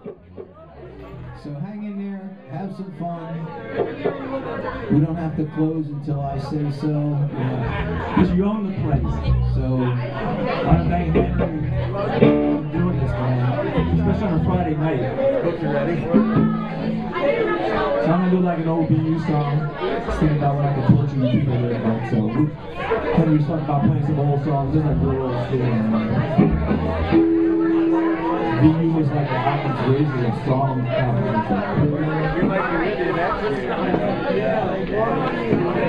So hang in there, have some fun. We don't have to close until I say so. Because you own the place. So I thank Henry for doing this, man. Especially on a Friday night. Hope you're ready. So I'm gonna do like an OBU song, singing about when I could torture you people there. Like, so Henry was talking about playing some old songs, just like real old school. VU was like an outrageous of song competition. You're like you're in it, actually. Yeah.